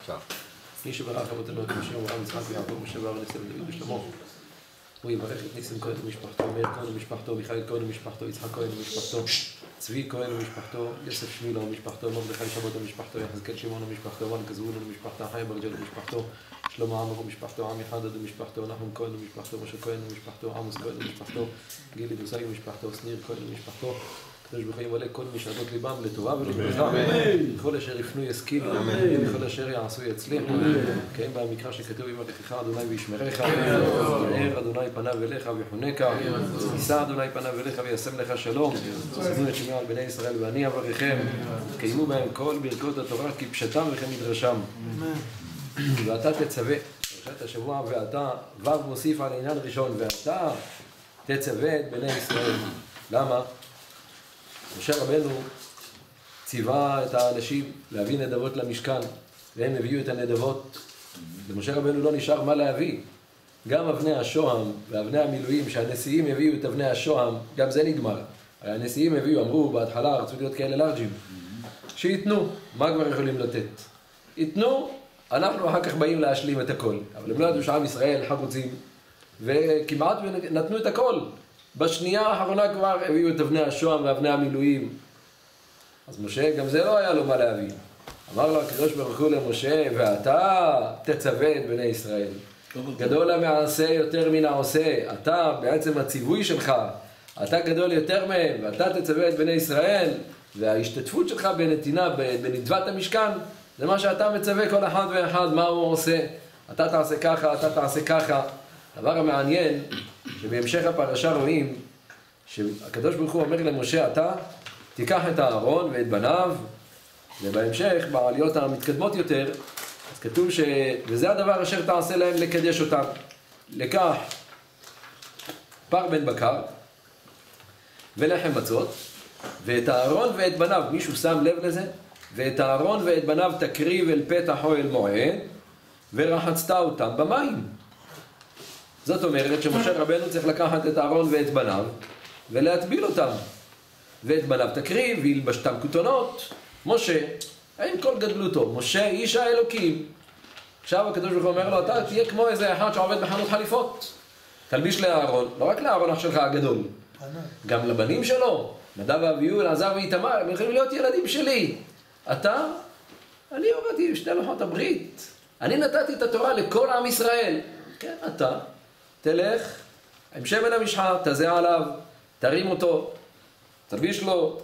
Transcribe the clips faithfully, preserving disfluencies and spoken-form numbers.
מי שברך אבותינו את משה אברהם יצחק ויעקב משה ואהרון יוסף ודוד ושלמה הוא יברך את ניסים כהן ומשפחתו, מאיר כהן ומשפחתו, מיכאל כהן ומשפחתו, יצחק כהן ומשפחתו, צבי כהן ומשפחתו, יוסף שמילה ומשפחתו, מרדכי שבת ומשפחתו, יחזקאל שמעון ומשפחתו, רן כזבולון ומשפחתו, חיים ברג'ל ומשפחתו, שלמה עמר ומשפחתו, עמי חדד ומשפחתו, נחום כהן ומשפחתו, משה כהן ומשפחתו, עמוס כהן ומשפחתו, גילי דוסאי ומשפחתו, שניר כהן ומשפחתו. הקדוש ברוך הוא ימלא כל משאלות ליבם לטובה ולברכה. בכל אשר יפנו ישכילו, בכל אשר יעשו יצליחו. כן, במקרא שכתוב יברכך אדוני וישמרך, יאר אדוני פניו אליך ויחונקה, יישא אדוני פניו אליך וישם לך שלום. שמעו את שמע על בני ישראל ואני אברכם, קיימו בהם כל ברכות התורה כפשטם וכמדרשם. ואתה תצווה, פרשת השבוע, ואתה ו' מוסיף על העניין ראשון, ואתה תצווה את בני ישראל. למה? משה רבנו ציווה את האנשים להביא נדבות למשכן, והם הביאו את הנדבות. למשה רבנו לא נשאר מה להביא. גם אבני השוהם ואבני המילואים, שהנשיאים הביאו את אבני השוהם, גם זה נגמר. הנשיאים הביאו, אמרו בהתחלה, רצו להיות כאלה לארג'ים, שיתנו, מה כבר יכולים לתת? יתנו, אנחנו אחר כך באים להשלים את הכל. אבל הם לא ידעו שעם ישראל חרוצים, וכמעט נתנו את הכל. בשנייה האחרונה כבר הביאו את אבני השוהם ואבני המילואים. אז משה, גם זה לא היה לו מה להביא. אמר לו הקדוש ברוך הוא למשה, ואתה תצווה את בני ישראל. גדול המעשה יותר מן העושה. אתה בעצם הציווי שלך, אתה גדול יותר מהם, ואתה תצווה את בני ישראל, וההשתתפות שלך בנתינה, בנדבת המשכן, זה מה שאתה מצווה כל אחד ואחד, מה הוא עושה. אתה תעשה ככה, אתה תעשה ככה. הדבר המעניין, שבהמשך הפרשה רואים, שהקדוש ברוך הוא אומר למשה, אתה תיקח את הארון ואת בניו, ובהמשך, בעליות המתקדמות יותר, אז כתוב ש... וזה הדבר אשר תעשה להם לקדש אותם. לקח פר בן בקר, ולחם מצות, ואת הארון ואת בניו, מישהו שם לב לזה? ואת הארון ואת בניו תקריב אל פתח אוהל מועד, ורחצת אותם במים. זאת אומרת שמשה רבנו צריך לקחת את הארון ואת בניו ולהטביל אותם. ואת בניו תקריב וילבשתם כותונות. משה, עם כל גדלותו, משה איש האלוקים. עכשיו הקדוש ברוך הוא אומר לו, אתה תהיה כמו איזה אחד שעובד בחנות חליפות. תלביש לאהרון, לא רק לאהרון אח שלך הגדול, גם לבנים שלו, נדב ואביהו, אלעזר ואיתמר, הם יכולים להיות ילדים שלי. אתה, אני הורדתי שתי לוחות הברית. אני נתתי את התורה לכל עם ישראל. כן, אתה. תלך עם שמן המשחה, תזה עליו, תרים אותו, תלביש לו,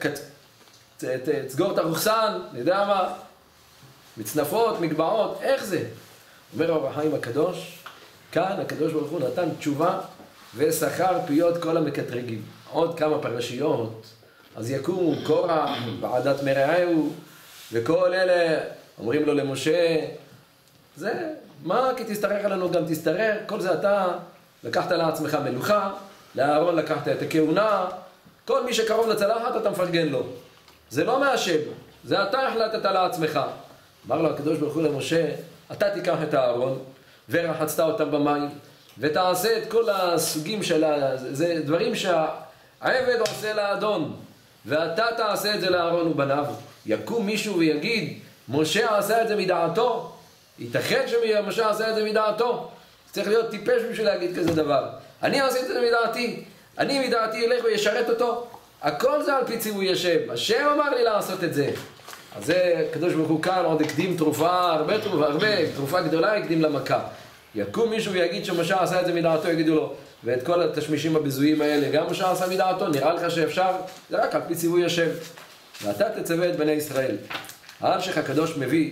תסגור את הרוחסן, נדע מה, מצנפות, מגבעות, איך זה? אומר אור החיים הקדוש, כאן הקדוש ברוך הוא נתן תשובה ושכר פיות כל המקטרגים. עוד כמה פרשיות, אז יקומו קורח, ועדת מרעהו, וכל אלה אומרים לו למשה, זה, מה כי תשתרר עלינו גם תשתרר, כל זה אתה לקחת לעצמך מלוכה, לאהרון לקחת את הכהונה, כל מי שקרוב לצלחת אתה מפרגן לו. זה לא מהשם, זה אתה החלטת לעצמך. אמר לו הקדוש ברוך הוא למשה, אתה תיקח את האהרון ורחצת אותם במים, ותעשה את כל הסוגים של ה... זה דברים שהעבד עושה לאדון, ואתה תעשה את זה לאהרון ובניו. יקום מישהו ויגיד, משה עשה את זה מדעתו, ייתכן שמשה עשה את זה מדעתו. צריך להיות טיפש בשביל להגיד כזה דבר. אני עשיתי את זה מדעתי, אני מדעתי אלך וישרת אותו. הכל זה על פי ציווי השם. השם אמר לי לעשות את זה. אז זה, הקדוש ברוך הוא כאן עוד הקדים תרופה, הרבה תרופה, הרבה, תרופה גדולה הקדים למכה. יקום מישהו ויגיד שמשה עשה את זה מדעתו, יגידו לו, ואת כל התשמישים הבזויים האלה, גם משה עשה מדעתו, נראה לך שאפשר? זה רק על פי ציווי השם. ואתה תצווה את בני ישראל. ההמשך הקדוש מביא,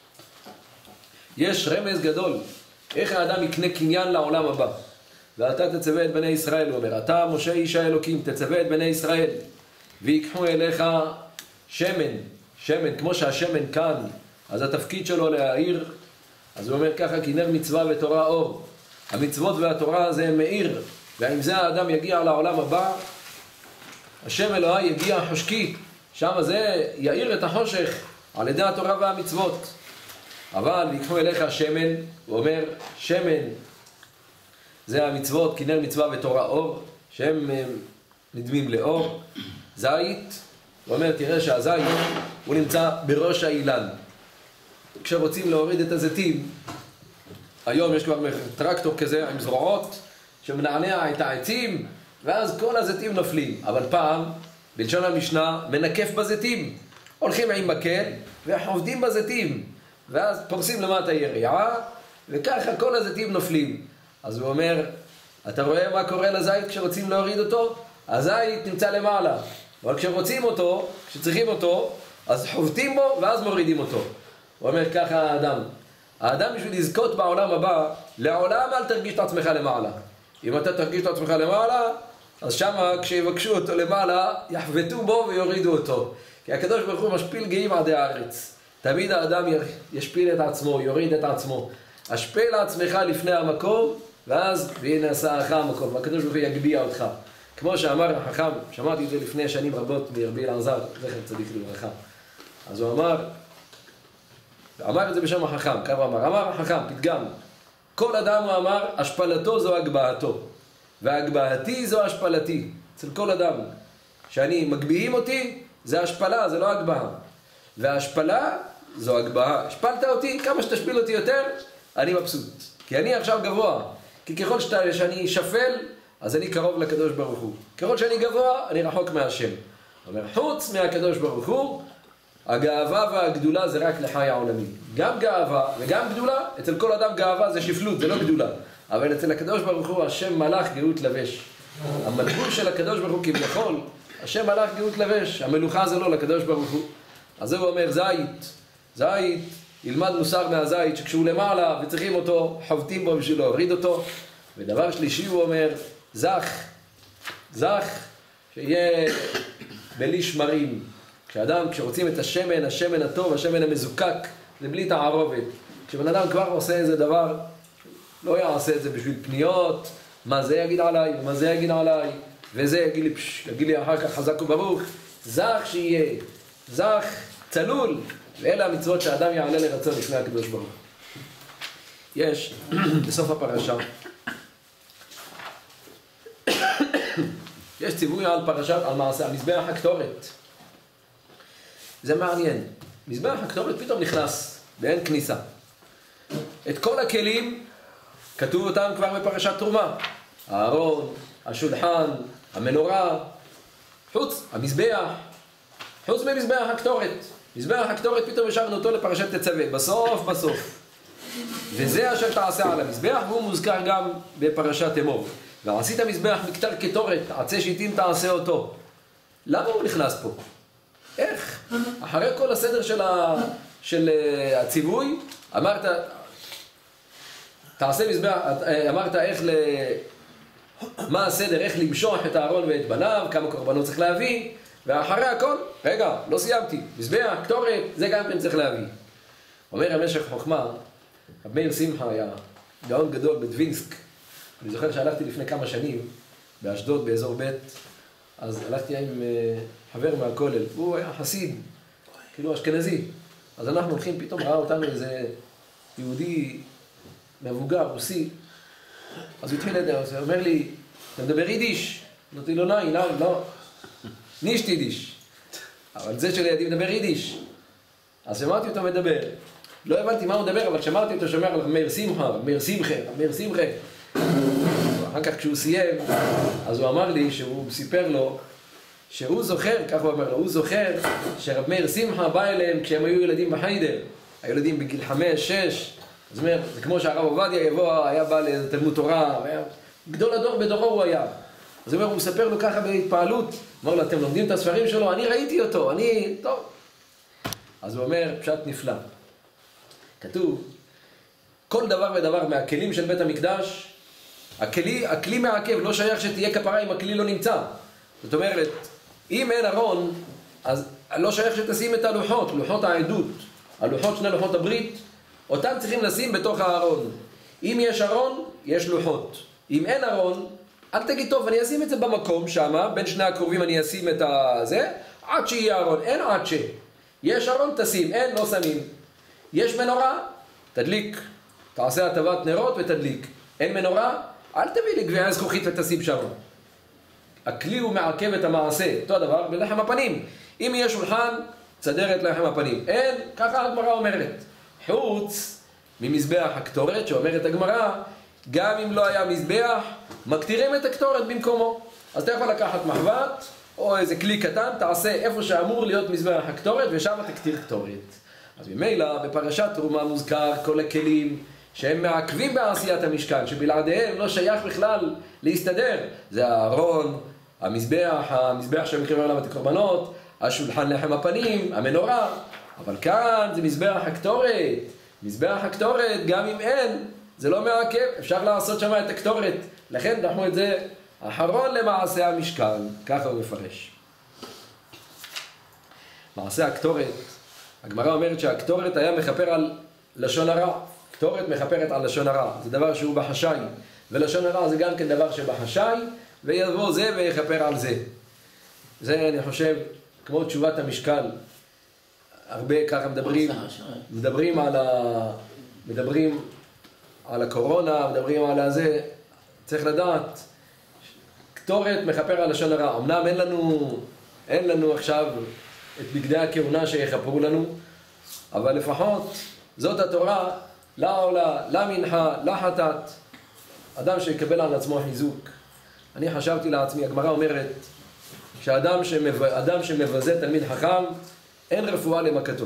יש רמז גדול, איך האדם יקנה קניין לעולם הבא. ואתה תצווה את בני ישראל, הוא אומר, אתה משה איש האלוקים, תצווה את בני ישראל, ויקחו אליך שמן, שמן, כמו שהשמן כאן, אז התפקיד שלו להאיר, אז הוא אומר ככה, כנר מצווה ותורה אור. המצוות והתורה זה מאיר, ועם זה האדם יגיע לעולם הבא, השם אלוהי יגיע חושקי, שם זה יאיר את החושך על ידי התורה והמצוות. אבל ויקחו אליך שמן, הוא אומר שמן זה המצוות, כנר מצווה ותורה אור, שהם נדמים לאור. זית, הוא אומר תראה שהזית הוא נמצא בראש האילן, כשרוצים להוריד את הזיתים, היום יש כבר טרקטור כזה עם זרועות שמנענע את העצים, ואז כל הזיתים נופלים. אבל פעם, בלשון המשנה, מנקף בזיתים. הולכים עם מקל וחובדים בזיתים, ואז פורסים למטה יריעה, וככה כל הזיתים נופלים. אז הוא אומר, אתה רואה מה קורה לזית כשרוצים להוריד אותו? הזית נמצא למעלה, אבל כשרוצים אותו, כשצריכים אותו, אז חובטים בו ואז מורידים אותו. הוא אומר ככה האדם. האדם בשביל לזכות בעולם הבא, לעולם אל תרגיש את עצמך למעלה. אם אתה תרגיש את עצמך למעלה, אז שמה כשיבקשו אותו למעלה, יחבטו בו ויורידו אותו. כי הקדוש ברוך הוא משפיל גאים עדי הארץ. תמיד האדם ישפיל את עצמו, יוריד את עצמו. השפל לעצמך לפני המקום, ואז והנה עשאך המקום. והקדוש ברוך הוא יגביה אותך. כמו שאמר החכם, שמעתי את זה לפני שנים רבות מרבי אלעזר, זכר צדיק לברכה. אז הוא אמר, אמר את זה בשם החכם, ככה אמר, אמר החכם, פתגם, כל אדם הוא אמר, השפלתו זו הגבהתו, והגבהתי זו השפלתי, אצל כל אדם. שאני מגביהים אותי, זה השפלה, זה לא הגבהה. וההשפלה זו הגבהה. השפלת אותי, כמה שתשפיל אותי יותר, אני מבסוט. כי אני עכשיו גבוה. כי ככל שאתה, שאני שפל, אז אני קרוב לקדוש ברוך הוא. ככל שאני גבוה, אני רחוק מהשם. זאת אומרת, חוץ מהקדוש ברוך הוא, הגאווה והגדולה זה רק לחי העולמי. גם גאווה וגם גדולה, אצל כל אדם גאווה זה שפלות, זה לא גדולה. אבל אצל הקדוש ברוך הוא, השם מלאך גאות לבש. המלכות של הקדוש ברוך הוא כביכול, השם מלאך גאות לבש. המלוכה זה לא לקדוש ברוך הוא. אז זה הוא אומר, זית, זית, ילמד מוסר מהזית, שכשהוא למעלה וצריכים אותו, חובטים בו בשביל להוריד אותו. ודבר שלישי הוא אומר, זך, זך, שיהיה בלי שמרים. כשאדם, כשרוצים את השמן, השמן הטוב, השמן המזוקק, זה בלי תערובת. כשבן אדם כבר עושה איזה דבר, לא יעשה את זה בשביל פניות, מה זה יגיד עליי, ומה זה יגיד עליי, וזה יגיד לי, פש, יגיד לי אחר כך חזק וברוך. זך שיהיה, זך, צלול, ואלה המצוות שהאדם יעלה לרצון לפני הקדוש ברוך. יש, בסוף הפרשה, יש ציווי על פרשת, על מעשה, על מזבח הקטורת. זה מעניין. מזבח הקטורת פתאום נכנס, ואין כניסה. את כל הכלים, כתוב אותם כבר בפרשת תרומה. הארון, השולחן, המנורה, חוץ, המזבח, חוץ ממזבח הקטורת. מזבח הקטורת פתאום השארנו אותו לפרשת תצווה, בסוף בסוף. וזה אשר תעשה על המזבח, והוא מוזכר גם בפרשת אמור. ועשית מזבח מקטר קטורת, עצי שיטים תעשה אותו. למה הוא נכנס פה? איך? אחרי כל הסדר של, ה... של הציווי, אמרת, תעשה מזבח, אמרת איך ל... מה הסדר, איך למשוח את הארון ואת בניו, כמה קורבנות צריך להביא, ואחרי הכל, רגע, לא סיימתי, מזבח, קטורת, זה גם כן צריך להביא. אומר המשך חוכמה, רב מאיר שמחה היה גאון גדול בדווינסק. אני זוכר שהלכתי לפני כמה שנים, באשדוד, באזור ב', אז הלכתי עם חבר מהכולל, הוא היה חסיד, כאילו אשכנזי. אז אנחנו הולכים, פתאום ראה אותנו איזה יהודי מבוגר, רוסי. אז הוא התחיל לדבר, הוא אומר לי, אתה מדבר יידיש? אמרתי לו, לא, לא, לא, נישט יידיש. אבל זה שלידי מדבר יידיש. אז שמעתי אותו מדבר. לא הבנתי מה הוא מדבר, אבל שמעתי אותו שומר על מאיר שמחה, מאיר שמחה, מאיר שמחה. אחר כך כשהוא סיים, אז הוא אמר לי שהוא סיפר לו שהוא זוכר, כך הוא אמר לו, הוא זוכר שרב מאיר שמחה בא אליהם כשהם היו ילדים בחיידר, הילדים בגיל חמש, שש, זאת אומרת, זה כמו שהרב עובדיה יבוא, היה בא לתלמוד תורה, היה, גדול הדור בדורו הוא היה. אז הוא אומר, הוא מספר לו ככה בהתפעלות, אמר לו, אתם לומדים את הספרים שלו, אני ראיתי אותו, אני, טוב. אז הוא אומר, פשט נפלא. כתוב, כל דבר ודבר מהכלים של בית המקדש, הכלי, הכלי מעכב, לא שייך שתהיה כפרה אם הכלי לא נמצא. זאת אומרת, אם אין ארון, אז לא שייך שתשים את הלוחות, לוחות העדות, הלוחות, שני לוחות הברית, אותם צריכים לשים בתוך הארון. אם יש ארון, יש לוחות. אם אין ארון, אל תגיד, טוב, אני אשים את זה במקום שמה, בין שני הקרובים אני אשים את זה, עד שיהיה ארון. אין עד ש. יש ארון, תשים, אין, לא שמים. יש מנורה, תדליק. תעשה הטבת נרות ותדליק. אין מנורה, אל תביא לי גביעה זכוכית ותשים שם. הכלי הוא מעכב את המעשה. אותו הדבר בלחם הפנים. אם יהיה שולחן, תסדר את לחם הפנים. אין, ככה הגמרא אומרת. חוץ ממזבח הקטורת, שאומרת הגמרא, גם אם לא היה מזבח, מקטירים את הקטורת במקומו. אז אתה יכול לקחת מחבת, או איזה כלי קטן, תעשה איפה שאמור להיות מזבח הקטורת, ושם תקטיר קטורת. אז ממילא, בפרשת תרומה מוזכר כל הכלים שהם מעכבים בעשיית המשכן, שבלעדיהם לא שייך בכלל להסתדר. זה הארון, המזבח, המזבח שמקריבים עליו את הקורבנות, השולחן לחם הפנים, המנורה. אבל כאן זה מזבח הקטורת. מזבח הקטורת, גם אם אין, זה לא מעכב, אפשר לעשות שם את הקטורת. לכן אנחנו את זה אחרון למעשה המשכן, ככה הוא מפרש. מעשה הקטורת, הגמרא אומרת שהקטורת היה מכפר על לשון הרע. קטורת מכפרת על לשון הרע, זה דבר שהוא בחשאי, ולשון הרע זה גם כן דבר שבחשאי, ויבוא זה ויכפר על זה. זה אני חושב, כמו תשובת המשקל, הרבה ככה מדברים, מדברים על ה... מדברים על הקורונה, מדברים על הזה, צריך לדעת, קטורת מכפר על לשון הרע. אמנם אין לנו, אין לנו עכשיו את בגדי הכהונה שיכפרו לנו, אבל לפחות זאת התורה, לה עולה, לה מנחה, לה חטאת, אדם שיקבל על עצמו חיזוק. אני חשבתי לעצמי, הגמרא אומרת, שאדם שמב... אדם שמבזה תלמיד חכם, אין רפואה למכתו.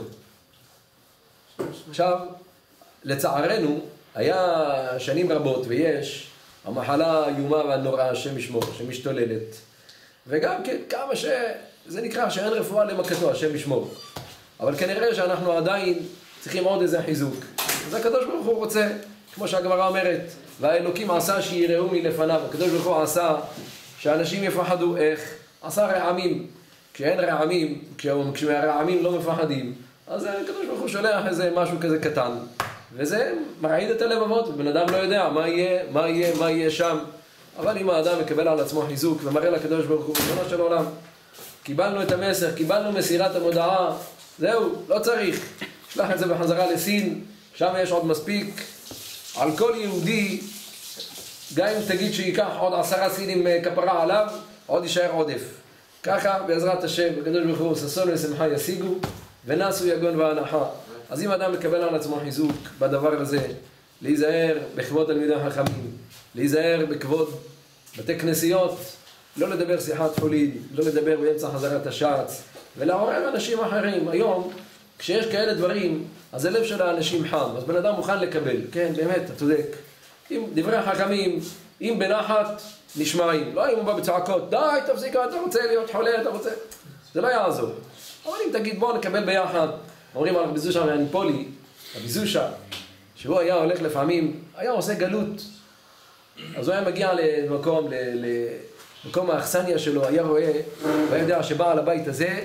עכשיו, לצערנו, היה שנים רבות ויש המחלה האיומה והנוראה, השם ישמור, שמשתוללת. וגם כן, כמה ש... זה נקרא שאין רפואה למכתו, השם ישמור. אבל כנראה שאנחנו עדיין צריכים עוד איזה חיזוק. אז הקדוש ברוך הוא רוצה, כמו שהגמרא אומרת, והאלוקים עשה שיראו מלפניו. הקדוש ברוך הוא עשה שאנשים יפחדו איך? עשה רעמים. כשאין רעמים, כשהרעמים לא מפחדים, אז הקדוש ברוך הוא שולח איזה משהו כזה קטן. וזה מרעיד את הלבבות, ובן אדם לא יודע מה יהיה, מה יהיה, מה יהיה שם. אבל אם האדם מקבל על עצמו חיזוק ומראה לקדוש ברוך הוא, בשונו של עולם, קיבלנו את המסר, קיבלנו מסירת המודעה, זהו, לא צריך. שלח את זה בחזרה לסין, שם יש עוד מספיק. על כל יהודי, גם אם תגיד שיקח עוד עשרה סינים כפרה עליו, עוד יישאר עודף. ככה, בעזרת השם, הקדוש ברוך הוא, ששון ושמחה ישיגו, ונסו יגון והנחה. אז אם אדם מקבל על עצמו חיזוק בדבר הזה, להיזהר בכבוד תלמידי חכמים, להיזהר בכבוד בתי כנסיות, לא לדבר שיחת חולין, לא לדבר באמצע חזרת השץ, ולעורר אנשים אחרים. היום, כשיש כאלה דברים, אז הלב של האנשים חם, אז בן אדם מוכן לקבל. כן, באמת, אתה צודק. אם דברי החכמים, אם בנחת, נשמעים. לא אם הוא בא בצעקות, די, תפסיק, אתה רוצה להיות חולה, אתה רוצה... זה לא יעזור. אבל אם תגיד, בוא נקבל ביחד, אומרים על רבי זושה מהניפולי, רבי זושה, שהוא היה הולך לפעמים, היה עושה גלות. אז הוא היה מגיע למקום, למקום האכסניה שלו, היה רואה, והיה יודע שבעל הבית הזה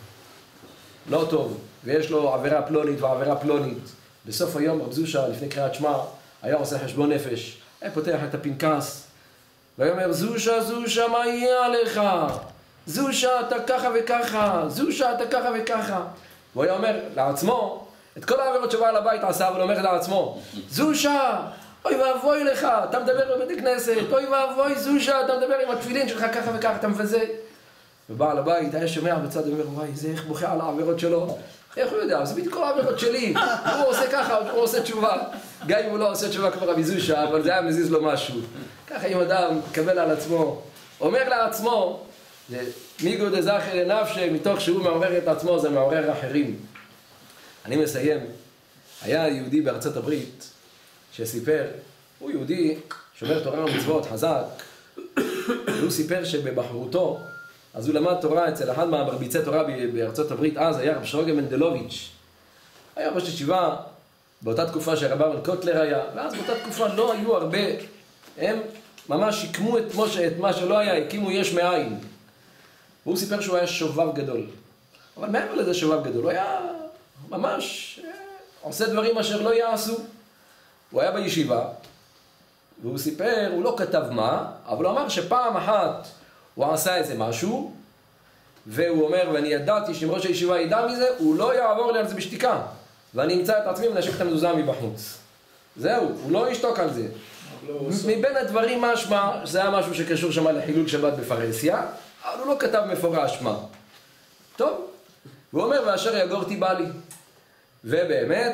לא טוב, ויש לו עבירה פלונית ועבירה פלונית. בסוף היום רבי זושה, לפני קריאת שמע, היה עושה חשבון נפש, היה פותח את הפנקס, והיה אומר, זושה, זושה, מה יהיה עליך? זושה, אתה ככה וככה, זושה, אתה ככה וככה. והוא היה אומר לעצמו, את כל העבירות שבעל הבית עשה, אבל הוא אומר לעצמו, זושה, אוי ואבוי לך, אתה מדבר בבית הכנסת, אוי ואבוי זושה, אתה מדבר עם התפילין שלך ככה וככה, אתה מבזה. ובעל הבית היה שומע בצד, הוא אומר, וואי, זה איך בוכה על העבירות שלו. איך הוא יודע? זה בדיוק כל העבירות שלי. הוא עושה ככה, הוא עושה תשובה. גם אם הוא לא עושה תשובה כמו רבי זושה, אבל זה היה מזיז לו משהו. ככה אם אדם מקבל על עצמו, אומר לעצמו, מיגו דזכר לנפשי, מתוך שהוא מעורר את עצמו, זה מעורר אחרים. אני מסיים. היה יהודי בארצות הברית, שסיפר, הוא יהודי שומר תורה ומצוות חזק, והוא סיפר שבבחרותו, אז הוא למד תורה אצל אחד מהמרביצי תורה בארצות הברית, אז היה רב שרוגה מנדלוביץ'. היה ראש ישיבה באותה תקופה שהרב אהרן קוטלר היה, ואז באותה תקופה לא היו הרבה, הם ממש שיקמו את, את מה שלא היה, הקימו יש מאין. והוא סיפר שהוא היה שובב גדול. אבל מעבר לזה שובב גדול, הוא היה ממש עושה דברים אשר לא יעשו. הוא היה בישיבה, והוא סיפר, הוא לא כתב מה, אבל הוא אמר שפעם אחת הוא עשה איזה משהו, והוא אומר, ואני ידעתי שאם ראש הישיבה ידע מזה, הוא לא יעבור לי על זה בשתיקה. ואני אמצא את עצמי ונשק את המזוזה מבחוץ. זהו, הוא לא ישתוק על זה. מבין הדברים משמע, זה היה משהו שקשור שם לחילול שבת בפרהסיה, אבל הוא לא כתב מפורש מה. טוב, והוא אומר, ואשר יגורתי בא לי. ובאמת,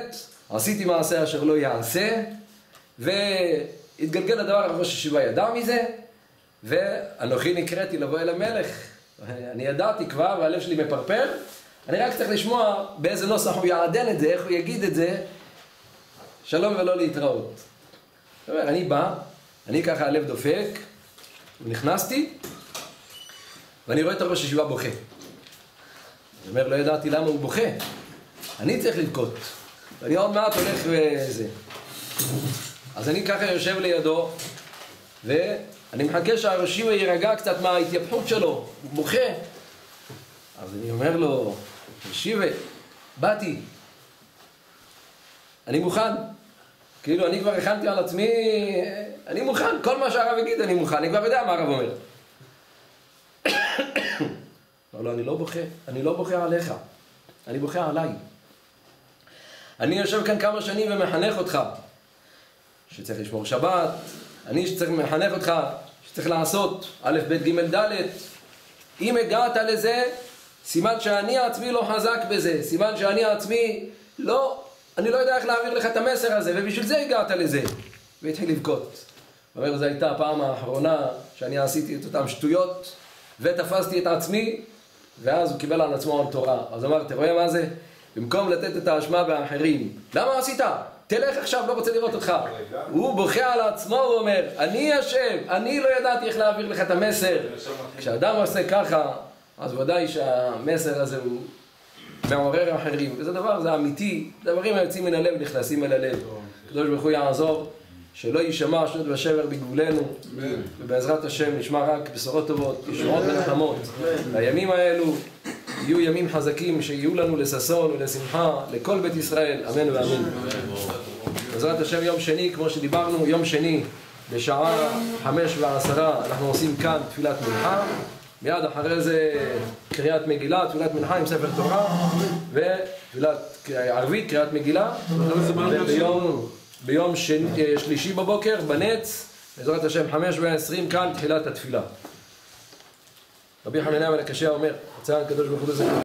עשיתי מעשה אשר לא יעשה, והתגלגל הדבר, ראש הישיבה ידע מזה, ואנוכי נקראתי לבוא אל המלך. אני ידעתי כבר, והלב שלי מפרפר, אני רק צריך לשמוע באיזה נוסח הוא יעדן את זה, איך הוא יגיד את זה, שלום ולא להתראות. זאת אומרת, אני בא, אני ככה הלב דופק, ונכנסתי, ואני רואה את הראש הישיבה בוכה. אני אומר, לא ידעתי למה הוא בוכה. אני צריך לבכות. ואני עוד מעט הולך וזה. אז אני ככה יושב לידו, ואני מחכה שהראש הישיבה יירגע קצת מההתייפחות שלו. הוא בוכה. אז אני אומר לו, ראש הישיבה, באתי. אני מוכן. כאילו, אני כבר הכנתי על עצמי, אני מוכן. כל מה שהרב יגיד, אני מוכן. אני כבר יודע מה הרב אומר. אבל לא, אני לא בוכה. אני לא בוכה עליך. אני בוכה עליי. אני יושב כאן כמה שנים ומחנך אותך. שצריך לשמור שבת. אני שצריך מחנך אותך. שצריך לעשות א', ב', ג', ד'. אם הגעת לזה, סימן שאני עצמי לא חזק בזה. סימן שאני עצמי לא... אני לא יודע איך להעביר לך את המסר הזה, ובשביל זה הגעת לזה. והתחיל לבכות. הוא אומר, זו הייתה הפעם האחרונה שאני עשיתי את אותם שטויות, ותפסתי את עצמי, ואז הוא קיבל על עצמו על תורה. אז הוא אמר, תראה מה זה? במקום לתת את האשמה באחרים, למה עשית? תלך עכשיו, לא רוצה לראות אותך. הוא בוכה על עצמו ואומר, אני אשם, אני לא ידעתי איך להעביר לך את המסר. כשאדם עושה ככה, אז ודאי שהמסר הזה הוא... מעורר אחרים, וזה דבר, זה אמיתי, דברים היוצאים מן הלב נכנסים אל הלב. הקדוש ברוך הוא יעזור, שלא יישמע שנות ושבר בגבולנו, ובעזרת השם נשמע רק בשורות טובות, ישועות ונחמות. הימים האלו יהיו ימים חזקים, שיהיו לנו לששון ולשמחה לכל בית ישראל, אמן ואמן. בעזרת השם יום שני, כמו שדיברנו, יום שני בשעה חמש ועשרה אנחנו עושים כאן תפילת מנחה. מיד אחרי זה קריאת מגילה, תפילת מנחה עם ספר תורה, ותפילת ערבית, קריאת מגילה, וביום ביום שלישי בבוקר, בנץ, בעזרת השם חמש ועשרים כאן תחילת התפילה. רבי חנניה בן עקשיא אומר, רצה הקדוש ברוך הוא לזה